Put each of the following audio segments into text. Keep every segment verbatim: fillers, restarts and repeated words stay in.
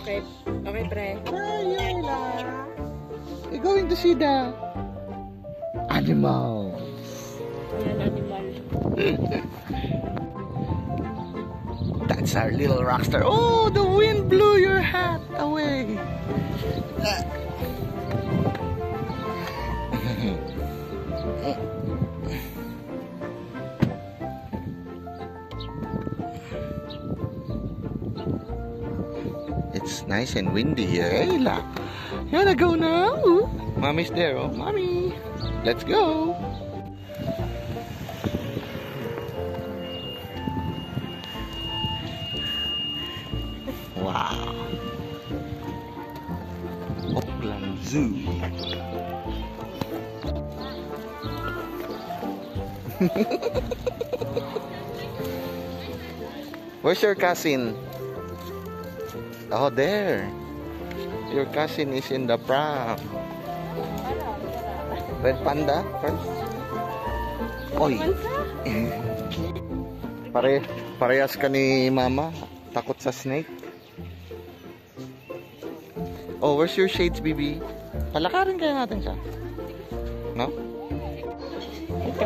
Okay. Okay, pre. Ay, Ayla. We're going to see the animal. Ayan, animal. That's our little rockstar. Oh, the wind blew your hat away. It's nice and windy here. Hey, la. You wanna go now? Mommy's there. Oh, mommy. Let's go. Wow. Auckland Zoo. Where's your cousin? Oh, there. Your cousin is in the pram. Red panda first. Oy. Pare, parehas ka ni mama. Takot sa snake. Oh, where's your shades, baby? Palakarin kaya natin siya. No? Okay.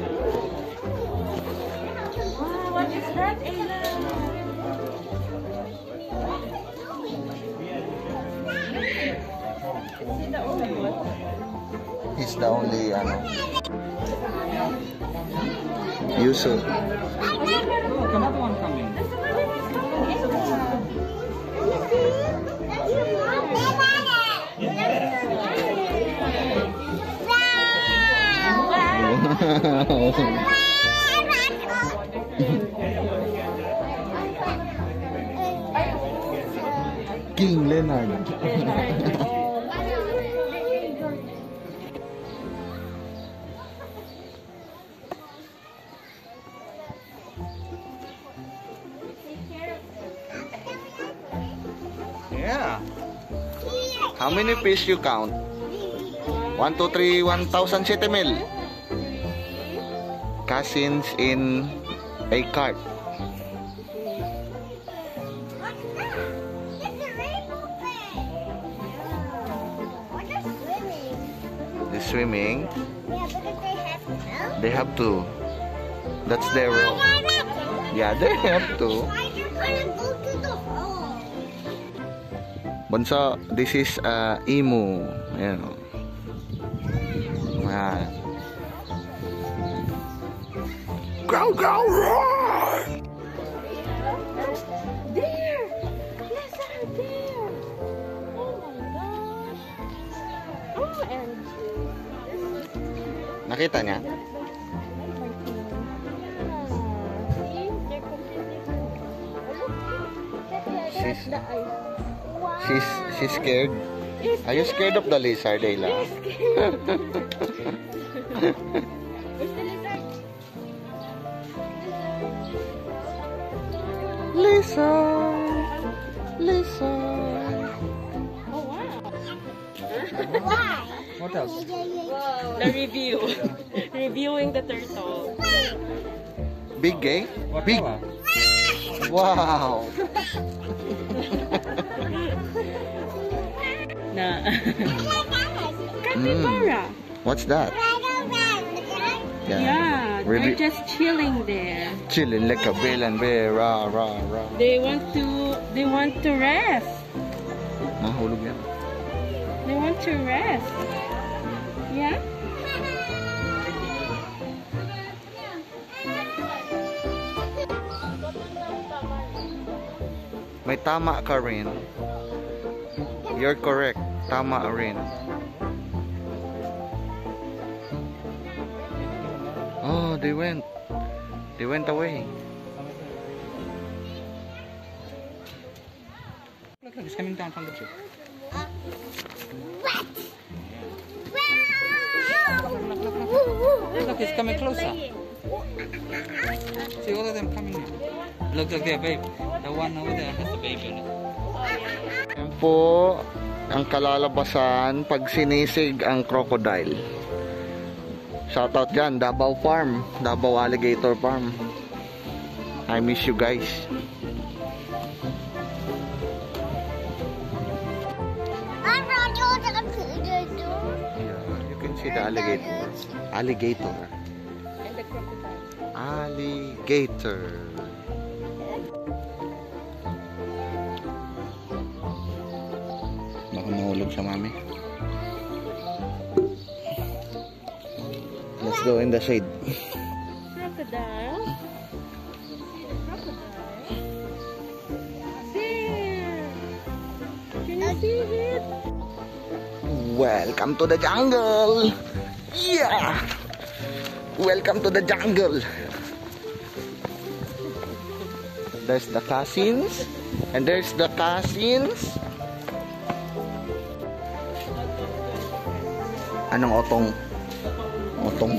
Wow, what is that, Ayla? He's the only, ano, Yuso. Another one coming. King Leonard. Yeah. How many fish you count? One, two, three, one thousand seven mil. Cousins in a cart. They're swimming. Yeah, because they have to. They have to. That's their role. Yeah, they have to. Why you gonna go to the hole? Bunso, this is uh, emu. Ayan. Ayan. Growl, growl, roar! There! Yes, sir, there! Oh my gosh! Oh, and Nakita niya? see, they're completely good. She's, The eyes. Wow! she's, she's scared. Are you scared of the lizard, Ayla? Where's the lizard? Lizard! Lizard! Oh, wow! Why? What else? The review. Reviewing the turtle. Big, eh? What Big! color? Wow! Na. Capybara. What's that? Yeah, they're Really just chilling there. chilling like a bill and bear. Rah, rah, rah. They want to. They want to rest. Mahulog yan. They want to rest. Yeah. May tama ka rin. You're correct. Tama rin. Oh, they went. They went away. Look, look, it's coming down from the tree. What? Look, it's coming closer. See all of them coming in. Look, look there, babe. The one over there has the baby in it. Yan po ang kalalabasan pag sinisig ang crocodile. Shoutout dyan, Davao Farm, Davao Alligator Farm. I miss you guys. see the alligator. Alligator. And the crocodile. Alligator. Baka mahulog siya, mami. Let's go in the shade. Crocodile. Crocodile. There. Can you see it? Welcome to the jungle. Yeah. Welcome to the jungle. There's the cousins. And there's the cousins. Anong otong? Otong.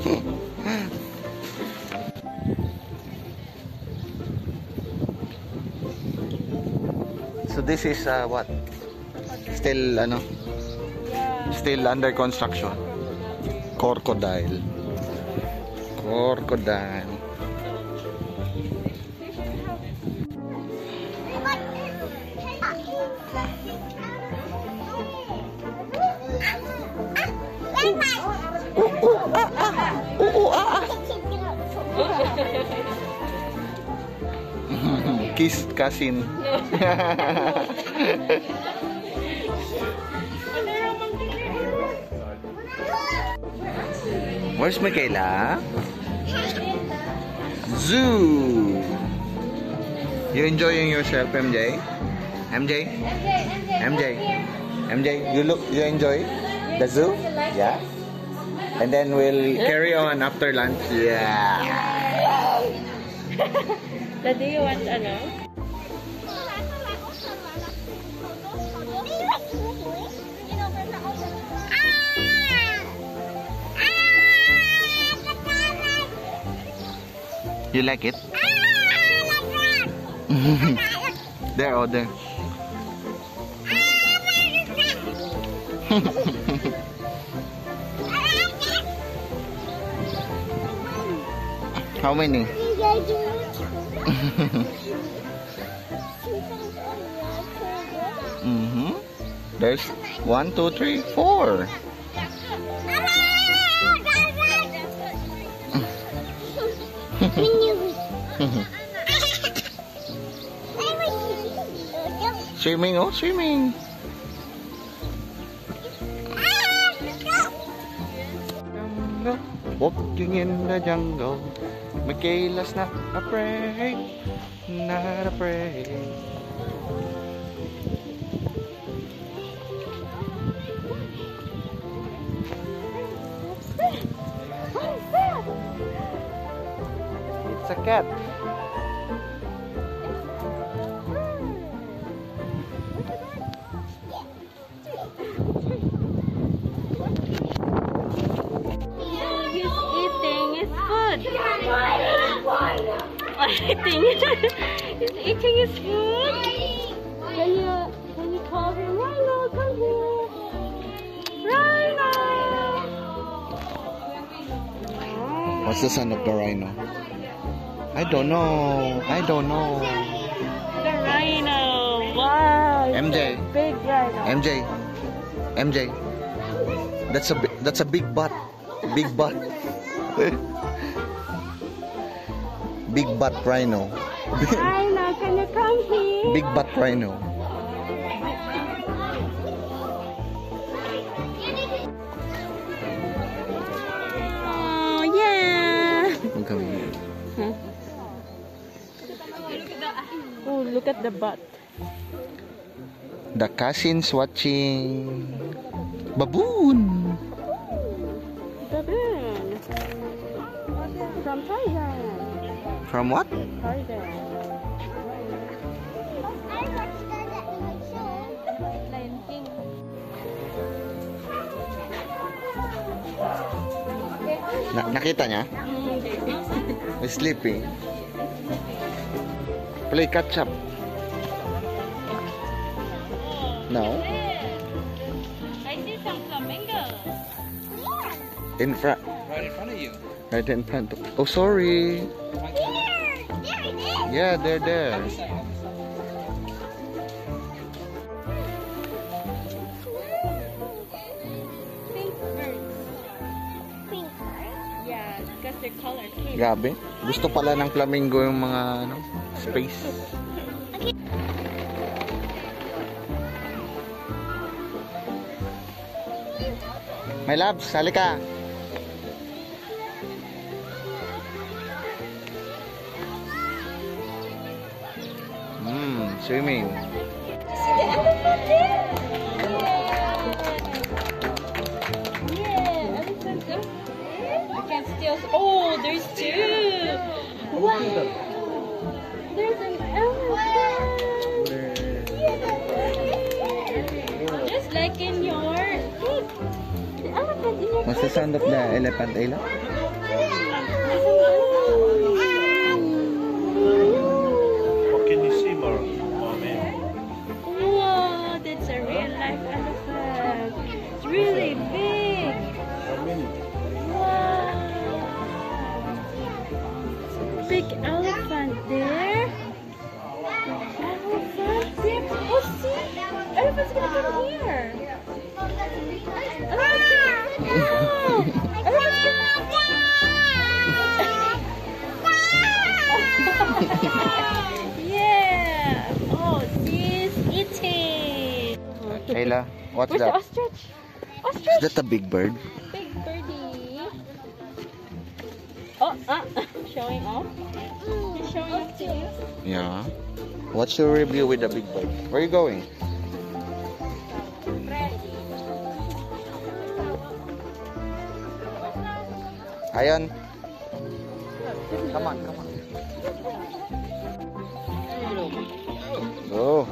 So this is uh, what? Still ano? Yeah. Still under construction. Crocodile. Crocodile. Kiss cousin. Where's Michaela? Zoo. You enjoying yourself, M J? M J? M J? M J, you look, you enjoy the zoo? Yeah. And then we'll carry on after lunch. Yeah. Daddy, you want ano? You like it? There, oh there. How many? Mm-hmm. There's one, two, three, four. Swimming, oh, swimming. Jungle, walking in the jungle. Michaela's not afraid, not afraid. It's a cat. Eating his food. He's eating his food. Can you can you call him? Rhino, come here. Rhino. What's the son of the rhino? I don't know. I don't know. The rhino. Wow. M J. Big rhino. M J. M J. That's a bi- that's a big butt. Big butt. Big butt rhino. Rhino, can you come here? Big butt rhino. Oh yeah. I'm coming here. Huh? Oh, look at the butt. The cousins watching baboon. Baboon. From Thailand. From what? Thailand. Na nakita niya? He's sleeping. Play catch up. No. I see some flamingos. In front. Right in front of you. Right in front. Oh, sorry. Yeah, they're there. Pink birds. because their color came. Grabe. Gusto pala ng flamingo yung mga ano, space. My loves, sali ka. Hmm, swimming. See the elephant there? Yeah, elephant. I can't still. Oh, there's two. Wow. There's an elephant. Yeah. Just like in your. Hey, the elephant in your. What's the sound of the elephant, Ayla? Can you see more? Oh man. Wow, that's a real life elephant. It's really big. How many? Wow. Big elephant there. Elephant there. Oh, see? Elephant's gonna come here. Elephant's gonna wow. Elephant's gonna yeah. Oh, she's eating. Ayla, what's Where's the that? ostrich? Is Ostrich. that a big bird? Big birdie. Oh, ah, showing off. He's showing off to you. Yeah. What's your review with the big bird? Where are you going? Ayan. Come on, come on. Go.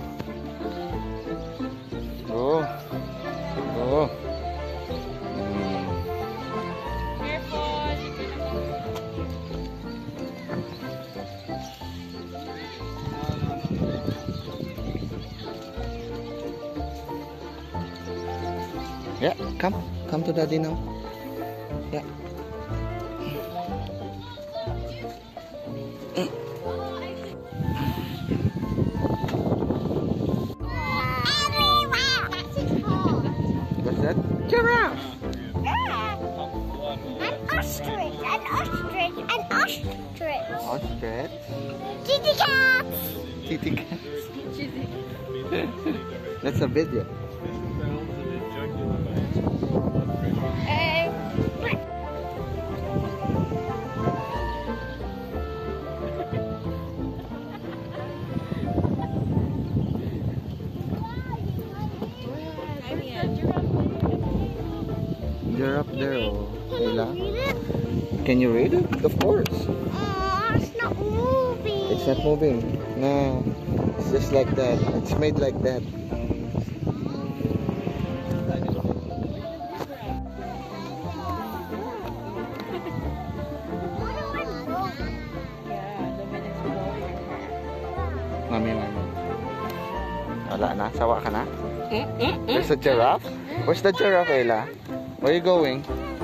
Go. Go. Mm. Careful. Yeah, come. Come to daddy now. Yeah. What's that? Giraffe. An ostrich, an ostrich, an ostrich. Ostrich. Kitty cat. Kitty cat. That's a video. Uh, Giraffe there, oh. Ayla. Can you read it? Of course. Oh, it's not moving. It's not moving. No. It's just like that. It's made like that. Mami, mami. Wala na? Sawa ka na? There's a giraffe? Where's the giraffe, Ayla? Where are you going?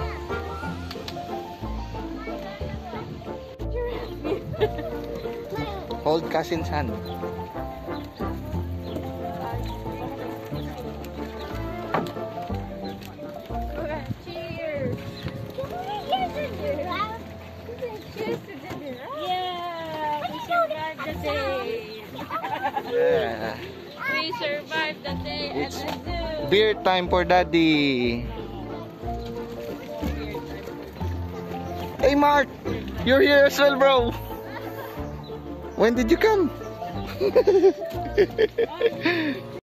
Hold cousin's hand. Cheers. Cheers to dinner. Yeah, we survived the day. Yeah. We survived the day at It's the zoo. beer time for daddy. Hey Mark, you're here as well, bro. When did you come?